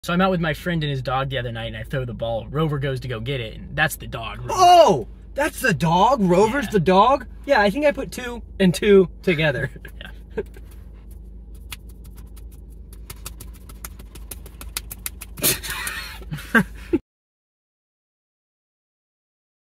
So I'm out with my friend and his dog the other night, and I throw the ball. Rover goes to go get it, and that's the dog. Rover. Oh, that's the dog? Rover's the dog? Yeah, I think I put 2 and 2 together. Yeah.